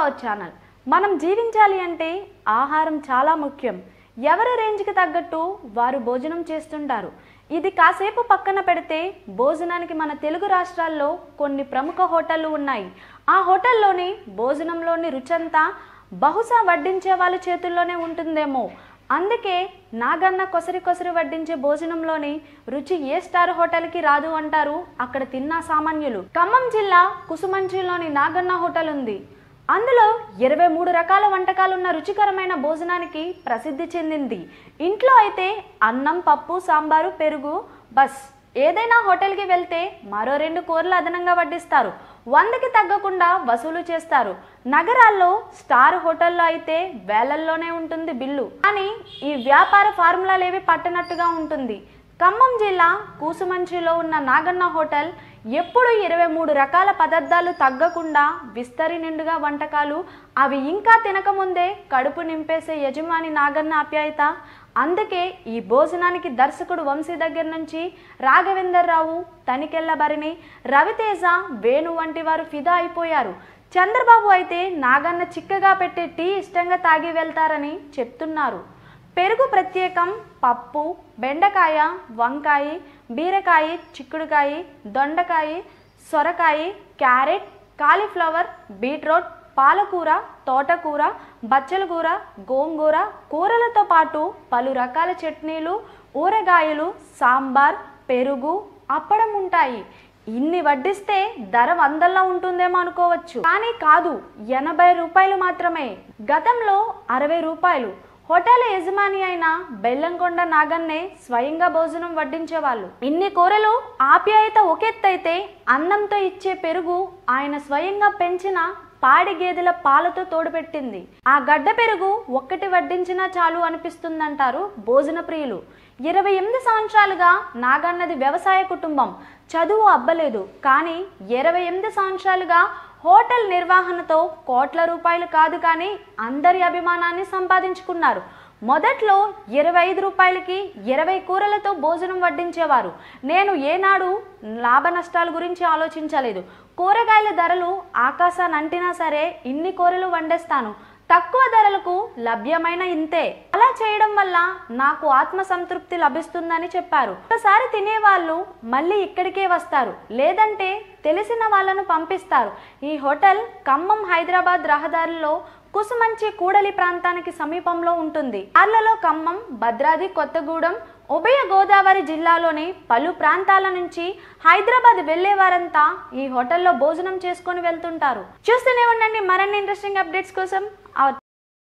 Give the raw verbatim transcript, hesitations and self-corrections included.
Our channel. మనం జీవించాలి అంటే ఆహారం చాలా ముఖ్యం. ఎవరి రేంజ్కి తగ్గట్టు వారు భోజనం చేస్తుంటారు. ఇది కాసేపు పక్కన పెడితే భోజనానికి మన తెలుగు రాష్ట్రాల్లో కొన్ని ప్రముఖ హోటళ్లు ఉన్నాయి. ఆ హోటల్లోని భోజనంలోని రుచంతా బహుశా వడ్డించే వాళ్ళ చేతుల్లోనే ఉంటుందేమో. అందుకే నాగన్న కొసరి కొసరి వడ్డించే భోజనంలోని రుచి ఏ స్టార్ హోటల్కి రాదు అంటారు అక్కడ తిన్న సామాన్యులు. ఖమ్మం జిల్లా కుసుమంచిలోని నాగన్న హోటల్ ఉంది. అందులో ఇరవై మూడు రకాల వంటకాలున్న రుచికరమైన భోజనానికి ప్రసిద్ధి చెందింది. ఇంట్లో అయితే అన్నం, పప్పు, సాంబారు, పెరుగు బస్. ఏదైనా హోటల్కి వెళ్తే మరో రెండు కూరలు అదనంగా వడ్డిస్తారు. వందకి తగ్గకుండా వసూలు చేస్తారు. నగరాల్లో స్టార్ హోటల్లో అయితే వేలల్లోనే ఉంటుంది బిల్లు. కానీ ఈ వ్యాపార ఫార్ములాలేవి పట్టనట్టుగా ఉంటుంది. ఖమ్మం జిల్లా కుసుమంచిలో ఉన్న నాగన్న హోటల్ ఎప్పుడు ఇరవై మూడు రకాల పదార్థాలు తగ్గకుండా విస్తరి నిండుగా వంటకాలు, అవి ఇంకా తినకముందే కడుపు నింపేసే యజమాని నాగన్న ఆప్యాయత. అందుకే ఈ భోజనానికి దర్శకుడు వంశీ దగ్గర నుంచి రాఘవేందర్ రావు, తనికెళ్ల భరణి, రవితేజ, వేణు వంటి వారు ఫిదా అయిపోయారు. చంద్రబాబు అయితే నాగన్న చిక్కగా పెట్టే టీ ఇష్టంగా తాగి వెళ్తారని చెప్తున్నారు. పెరుగు ప్రత్యేకం. పప్పు, బెండకాయ, వంకాయ, బీరకాయ, చిక్కుడుకాయ, దొండకాయ, సొరకాయ, క్యారెట్, కాలీఫ్లవర్, బీట్రూట్, పాలకూర, తోటకూర, బచ్చల కూర, గోంగూర, కూరలతో పాటు పలు రకాల చట్నీలు, ఊరగాయలు, సాంబార్, పెరుగు, అప్పడం ఉంటాయి. ఇన్ని వడ్డిస్తే ధర వందల్లో ఉంటుందేమో అనుకోవచ్చు, కానీ కాదు, ఎనభై రూపాయలు మాత్రమే. గతంలో అరవై రూపాయలు. హోటల్ యజమాని అయిన బెల్లంకొండ నాగన్నే స్వయంగా భోజనం వడ్డించేవాళ్ళు. ఇన్ని కూరలు ఆప్యాయత ఒకెత్తైతే అన్నంతో ఇచ్చే పెరుగు ఆయన స్వయంగా పెంచిన పాడి గేదెల పాలతో తోడుపెట్టింది. ఆ గడ్డ పెరుగు ఒక్కటి వడ్డించినా చాలు అనిపిస్తుందంటారు భోజన ప్రియులు. ఇరవై ఎనిమిది సంవత్సరాలుగా నాగన్నది వ్యవసాయ కుటుంబం. చదువు అబ్బలేదు, కానీ ఇరవై ఎనిమిది సంవత్సరాలుగా హోటల్ నిర్వహణతో కోట్ల రూపాయలు కాదు కానీ అందరి అభిమానాన్ని సంపాదించుకున్నారు. మొదట్లో ఇరవై ఐదు రూపాయలకి ఇరవై కూరలతో భోజనం వడ్డించేవారు. నేను ఏనాడు లాభ నష్టాల గురించి ఆలోచించలేదు. కూరగాయల ధరలు ఆకాశాన్ని అంటినా సరే ఇన్ని కూరలు వండేస్తాను, తక్కువ ధరలకు లభ్యమైన ఇంతే. అలా చేయడం వల్ల నాకు ఆత్మ సంతృప్తి లభిస్తుందని చెప్పారు. ఒకసారి తినేవాళ్ళు మళ్ళీ ఇక్కడికే వస్తారు, లేదంటే తెలిసిన వాళ్ళను పంపిస్తారు. ఈ హోటల్ ఖమ్మం హైదరాబాద్ రహదారిలో కుసుమంచి కూడలి ప్రాంతానికి సమీపంలో ఉంటుంది. కార్లలో ఖమ్మం, భద్రాద్రి కొత్తగూడెం, ఉభయ గోదావరి జిల్లాలోని పలు ప్రాంతాల నుంచి హైదరాబాద్ వెళ్లే వారంతా ఈ హోటల్లో భోజనం చేసుకొని వెళ్తుంటారు. చూస్తూనే ఉండండి మరిన్ని ఇంట్రెస్టింగ్ అప్డేట్స్ కోసం.